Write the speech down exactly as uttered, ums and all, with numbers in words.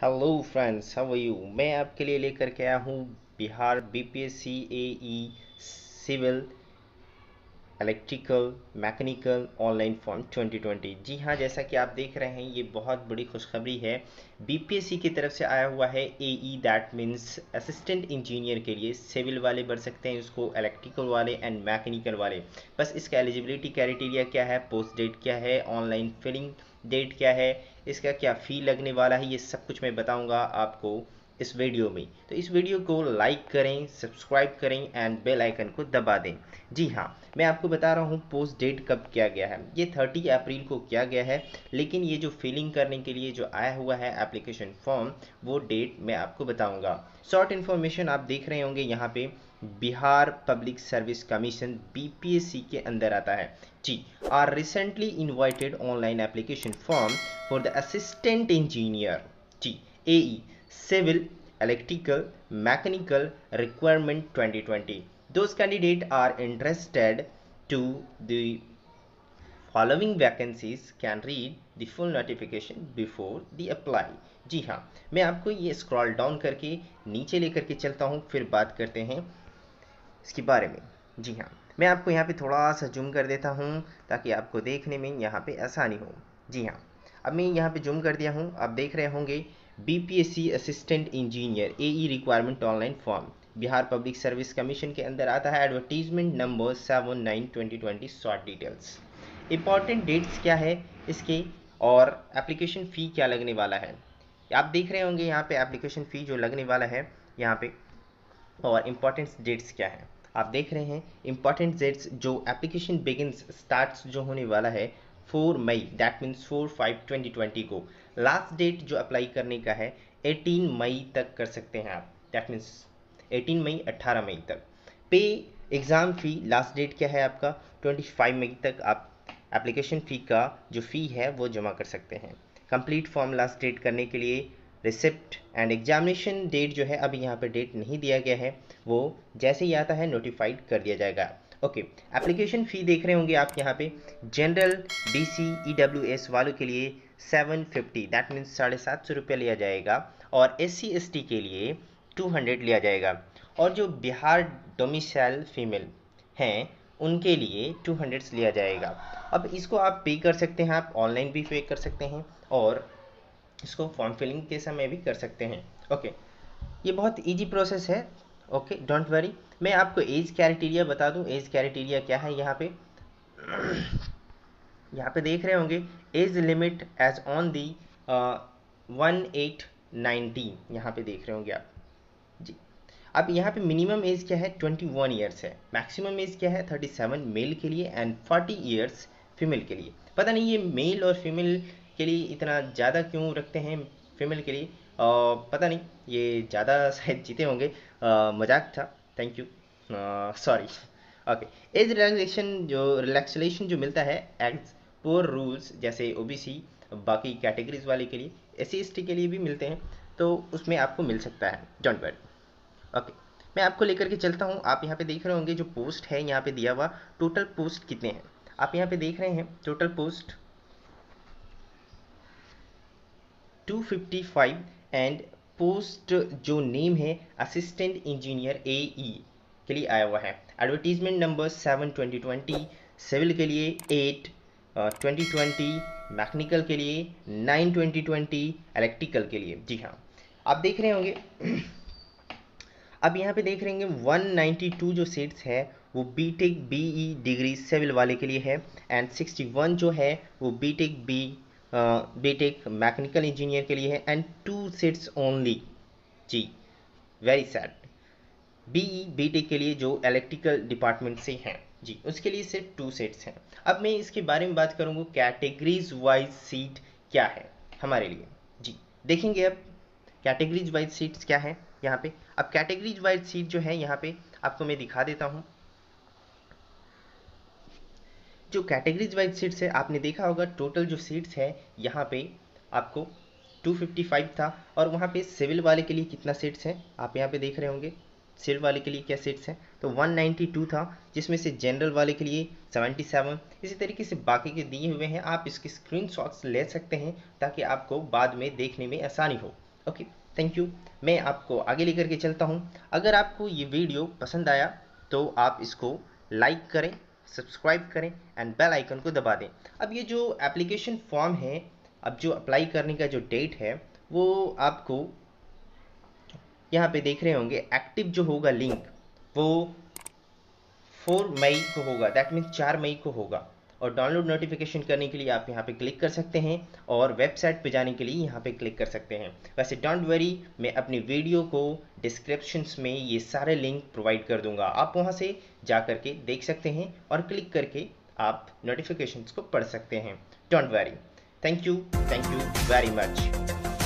Hello friends, how are you. मैं आपके लिए लेकर के आया हूँ Bihar BPSC AE civil electrical mechanical online form twenty twenty. जी हाँ, जैसा कि आप देख रहे हैं ये बहुत बड़ी खुशखबरी है। बीपीएससी की तरफ से आया हुआ है AE, that means assistant engineer के लिए। सिविल वाले भर सकते हैं इसको, इलेक्ट्रिकल वाले एंड मैकेनिकल वाले। बस इसका एलिजिबिलिटी क्राइटेरिया क्या है, पोस्ट डेट क्या है, ऑनलाइन फिलिंग डेट क्या है, इसका क्या फ़ी लगने वाला है, ये सब कुछ मैं बताऊंगा आपको इस वीडियो में। तो इस वीडियो को लाइक करें, सब्सक्राइब करें एंड बेल आइकन को दबा दें। जी हाँ, मैं आपको बता रहा हूँ पोस्ट डेट कब किया गया है। ये तीस अप्रैल को किया गया है, लेकिन ये जो फिलिंग करने के लिए जो आया हुआ है एप्लीकेशन फॉर्म, वो डेट मैं आपको बताऊंगा। शॉर्ट इन्फॉर्मेशन आप देख रहे होंगे यहाँ पे, Bihar public service commission BPSC के अंदर आता है। जी, are recently invited online application form for the assistant engineer. जी, AE Civil, Electrical, Mechanical Requirement twenty twenty. Those candidates are interested to the following vacancies can read the full notification before the apply. जी हाँ, मैं आपको ये scroll down करके नीचे लेकर के चलता हूँ, फिर बात करते हैं इसके बारे में। जी हाँ, मैं आपको यहाँ पे थोड़ा सा जूम कर देता हूँ ताकि आपको देखने में यहाँ पे आसानी हो। जी हाँ, अब मैं यहाँ पे जूम कर दिया हूँ। आप देख रहे होंगे BPSC assistant engineer AE requirement online form, Bihar public service commission के अंदर आता है। Advertisement number seven nine twenty twenty. Short details, important dates क्या है इसके, और एप्लीकेशन फ़ी क्या लगने वाला है। आप देख रहे होंगे यहाँ पे एप्लीकेशन फ़ी जो लगने वाला है यहाँ पे, और इम्पॉर्टेंट डेट्स क्या है आप देख रहे हैं। इम्पॉर्टेंट डेट्स जो एप्लीकेशन बिगिंस स्टार्ट्स जो होने वाला है four May, that means four five twenty twenty को। लास्ट डेट जो अप्लाई करने का है एटीन मई तक कर सकते हैं आप, दैट मीन्स एटीन मई अट्ठारह मई तक। पे एग्ज़ाम फ़ी लास्ट डेट क्या है आपका, ट्वेंटी फाइव मई तक आप एप्लीकेशन फ़ी का जो फ़ी है वो जमा कर सकते हैं। कंप्लीट फॉर्म लास्ट डेट करने के लिए रिसिप्ट एंड एग्जामिनेशन डेट जो है अभी यहाँ पे डेट नहीं दिया गया है, वो जैसे ही आता है नोटिफाइड कर दिया जाएगा। ओके, एप्लीकेशन फ़ी देख रहे होंगे आप यहाँ पे। जनरल बीसी ईडब्ल्यूएस वालों के लिए सेवन फिफ्टी, दैट मीन्स साढ़े सात सौ रुपया लिया जाएगा, और एस सी एस टी के लिए टू हंड्रेड लिया जाएगा, और जो बिहार डोमिसाइल फीमेल हैं उनके लिए टू हंड्रेड लिया जाएगा। अब इसको आप पे कर सकते हैं, आप ऑनलाइन भी पे कर सकते हैं और इसको फॉर्म फिलिंग के समय भी कर सकते हैं। ओके, ये बहुत इजी प्रोसेस है। Okay, don't worry. मैं आपको एज क्राइटेरिया बता दूं। एज क्राइटेरिया क्या है यहाँ पे, यहाँ पे देख रहे होंगे age limit age on the one eight nineteen, यहाँ पे देख रहे होंगे आप। जी, अब यहाँ पे मिनिमम एज क्या है, ट्वेंटी वन ईयर्स है। मैक्सिमम एज क्या है, थर्टी सेवन मेल के लिए एंड फोर्टी ईयर्स फीमेल के लिए। पता नहीं ये मेल और फीमेल के लिए इतना ज़्यादा क्यों रखते हैं, फीमेल के लिए आ, पता नहीं, ये ज़्यादा शायद जीते होंगे। आ, मजाक था, thank you, sorry. Okay, age relaxation जो रिलैक्सेशन जो मिलता है एज पर रूल्स, जैसे ओबीसी बाकी कैटेगरीज वाले के लिए, एस सी एस टी के लिए भी मिलते हैं, तो उसमें आपको मिल सकता है, डोंट वरी। ओके, मैं आपको लेकर के चलता हूँ। आप यहाँ पे देख रहे होंगे जो पोस्ट है यहाँ पे दिया हुआ, टोटल पोस्ट कितने हैं आप यहाँ पे देख रहे हैं। Total post two fifty five, and post जो नेम है असिस्टेंट इंजीनियर एई के लिए आया हुआ है। Advertisement number seven twenty twenty, civil के लिए एट ट्वेंटी ट्वेंटी, मैकेनिकल के लिए नाइन ट्वेंटी ट्वेंटी, इलेक्ट्रिकल के लिए। जी हाँ, आप देख रहे होंगे। अब यहाँ पे देख रहे हैं वन नाइंटी टू जो सीट्स है वो बीटेक बीई डिग्री सिविल वाले के लिए है, एंड सिक्सटी वन जो है वो BTech B BTech mechanical engineer के लिए है, एंड टू सीट्स ओनली। जी, वेरी सैड। बीई बीटेक के लिए जो इलेक्ट्रिकल डिपार्टमेंट से हैं, जी उसके लिए सिर्फ टू सीट्स हैं। अब मैं इसके बारे में बात करूँगा कैटेगरीज वाइज सीट क्या है हमारे लिए। जी, देखेंगे अब कैटेगरीज वाइज सीट्स क्या है यहाँ पे। अब कैटेगरीज वाइज सीट जो है यहाँ पे आपको मैं दिखा देता हूँ। जो कैटेगरीज वाइज सीट्स है आपने देखा होगा, टोटल जो सीट्स है यहाँ पे आपको टू फिफ्टी फाइव था, और वहाँ पे सिविल वाले के लिए कितना सीट्स है आप यहाँ पे देख रहे होंगे। सिविल वाले के लिए क्या सीट्स हैं, तो वन नाइंटी टू था, जिसमें से जनरल वाले के लिए सेवेंटी सेवन। इसी तरीके से बाकी के दिए हुए हैं, आप इसके स्क्रीनशॉट्स ले सकते हैं ताकि आपको बाद में देखने में आसानी हो। Okay, thank you. मैं आपको आगे लेकर के चलता हूँ। अगर आपको ये वीडियो पसंद आया तो आप इसको लाइक करें, सब्सक्राइब करें एंड बेल आइकन को दबा दें। अब ये जो एप्लीकेशन फॉर्म है, अब जो अप्लाई करने का जो डेट है वो आपको यहाँ पे देख रहे होंगे, एक्टिव जो होगा लिंक वो फोर मई को होगा, दैट मीन्स चार मई को होगा। और डाउनलोड नोटिफिकेशन करने के लिए आप यहाँ पे क्लिक कर सकते हैं और वेबसाइट पे जाने के लिए यहाँ पे क्लिक कर सकते हैं। वैसे डोंट वरी, मैं अपनी वीडियो को डिस्क्रिप्शंस में ये सारे लिंक प्रोवाइड कर दूंगा, आप वहाँ से जा करके देख सकते हैं और क्लिक करके आप नोटिफिकेशंस को पढ़ सकते हैं। Don't worry. Thank you, thank you very much.